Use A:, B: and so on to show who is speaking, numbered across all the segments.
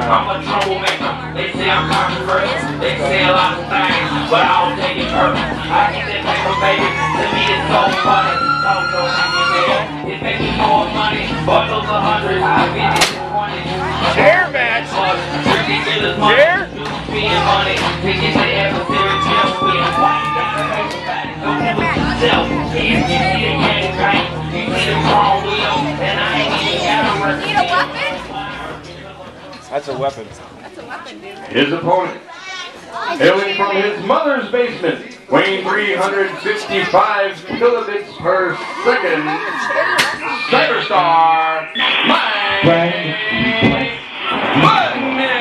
A: I'm a troublemaker. They say I'm controversial. They say a lot of things, but I don't take it personal. I get that paper, baby. To me, it's so funny. Don't go hanging there. It makes me more money. Bundles 100. I get it to 20.
B: Chair match.
A: Ridiculous money.
B: Chair.
A: Being money. Tickets to adversary chill. Being white. Got the paper back. Don't give a yourself. If you see the candy paint, you see the chrome wheel, and I ain't even got a record.
C: Need a weapon?
B: That's a weapon.
C: That's a weapon, dude.
D: His opponent, hailing from his mother's basement, weighing 355 kilobits per second, Cyberstar, Budnick!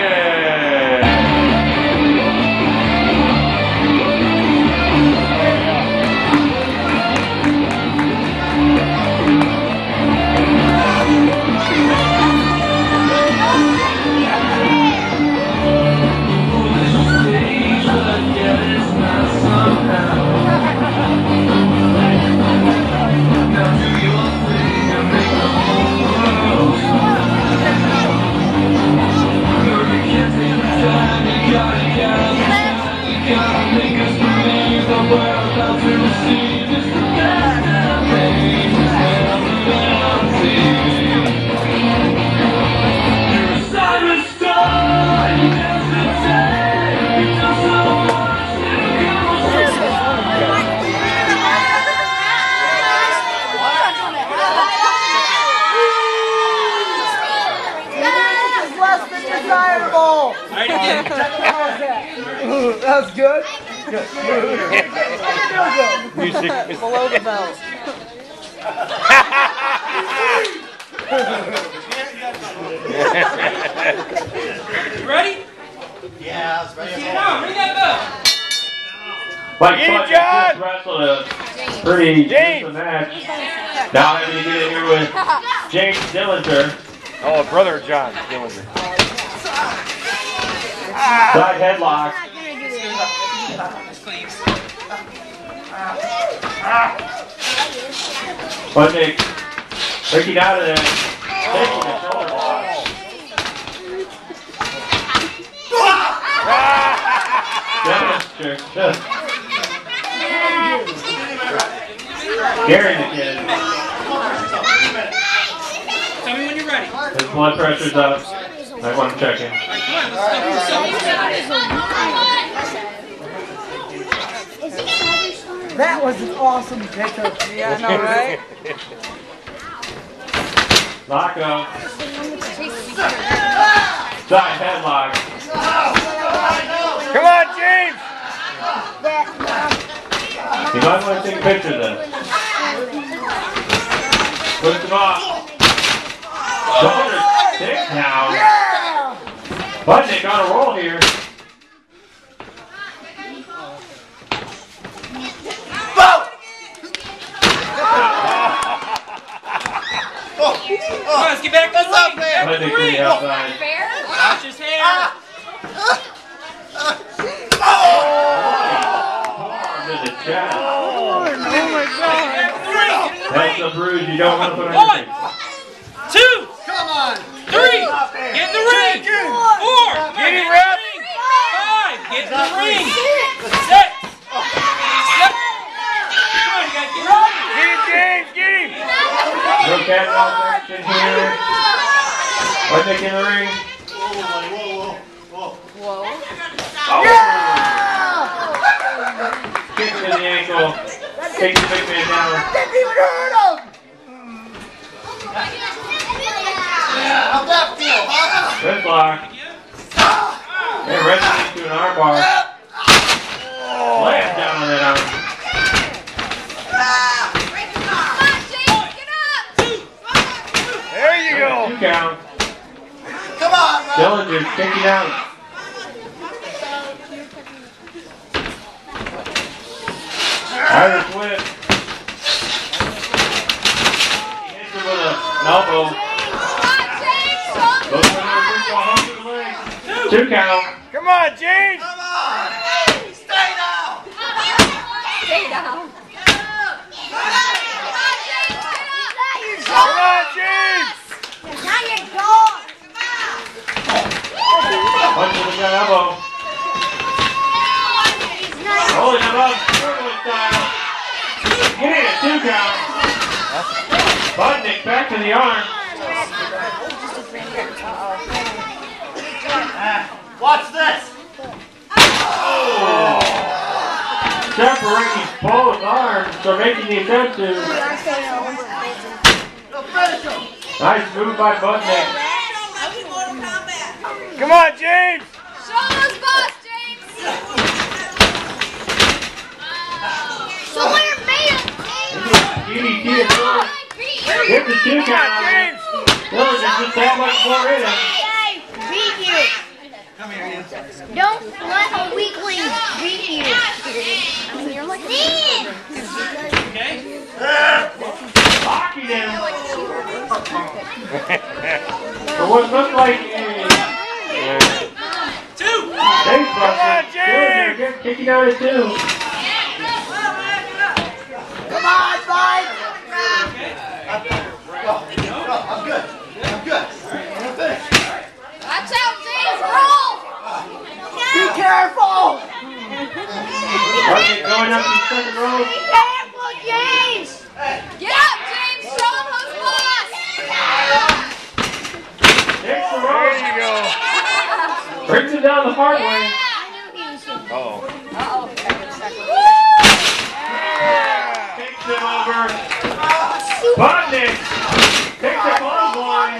E: That was good.
B: Music is
E: Below the belt.
F: You ready?
G: Yeah, I was ready.
F: Get on, ring that bell.
D: Like
B: Get
D: Budnick
B: John!
D: just wrestled a pretty decent match. Now having to get in here with James Dillinger.
B: Oh, brother John Dillinger.
D: Side headlock. Budnick breaking out of there. Taking the shoulder block. Scaring the kid.
F: Tell me when you're ready.
D: His blood pressure's up. I want to check him.
E: That was an awesome pickup. Yeah, I know, right?
D: Locko. Side headlock.
B: Come on, James!
D: You might want to take a picture of this. Push him off. Shoulder stick now. Budnick on a roll here.
F: Come on, let's get back to the ring. Back to the
D: Budnick to
F: ring.
D: the outside.
F: Watch his hair.
D: To the chest.
E: Oh my God.
F: Back to the ring. Get in the
D: That's
F: ring.
D: a bruise you don't want to put on your
F: One,
D: face.
F: 2,
G: Come on.
F: 3, get in the ring. 4,
B: Get
F: in
B: him,
F: the
B: ref.
F: ring. 5, get in the ring. 6, 7. Come on, you gotta get ready.
B: Get him, James! Get him!
D: No catwalk action here. Budnick in the ring.
C: Whoa.
D: Kick to the ankle. Takes the big man down.
E: Didn't even hurt him.
G: How'd that feel, huh?
D: Good block. And wrestling into an armbar. Lands down on that arm.
B: There you go!
D: 2 count.
G: Come on, bro.
D: Dillinger's kicking out. Irish whip. He hits him with an elbow. Goes for another football home to the leg. 2 count.
B: Come on, James!
G: Come on. Stay down.
C: Stay down.
B: Come on, James!
C: Now you're gone.
D: back to the arm.
G: Watch this.
D: Separating both arms, so making the attempt to. Nice move by Budnick.
B: Come on, James.
C: Show us, boss, James. Show your man,
D: DDT is good. Hit the 2
B: Come on,
D: count.
B: James.
D: There's just that much more in him.
C: beat you. Don't let a weakling beat you. You're like
D: Locking him. For what looked like a face buster.
B: James!
D: Dillinger kicking out at 2.
E: Come on, Mike.
G: I'm good. I'm good.
C: watch out, James. Roll.
E: Be careful.
D: Budnick going up to the second row.
C: Be careful, James. Get up, James. Show him who's boss.
D: Takes the
B: There
D: rope.
B: you go.
D: Brings it down the hard way.
B: Oh.
D: Takes him over. Budnick takes the clothesline.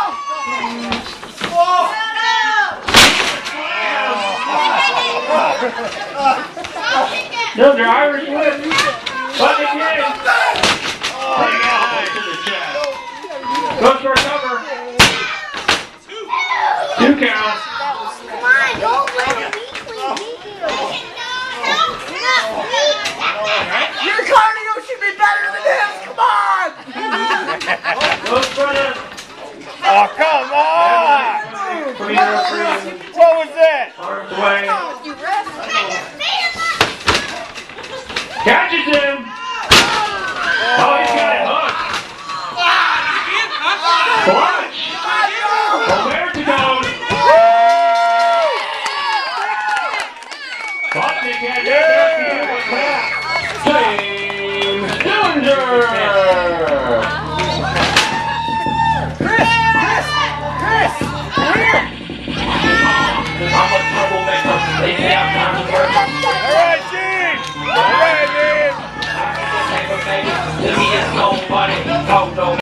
D: Those are Irish whips. Budnick in. Oh, yeah. To the chest. Goes for a cover. 2 count.
C: Come on, don't let a weakling beat you.
E: Your cardio should be better than his. Come on.
D: Goes for the.
B: Oh, come on.
D: From the referee.
B: What was that?
D: Arms away.
C: You ref.
D: Catches him. Oh, he's got it hooked.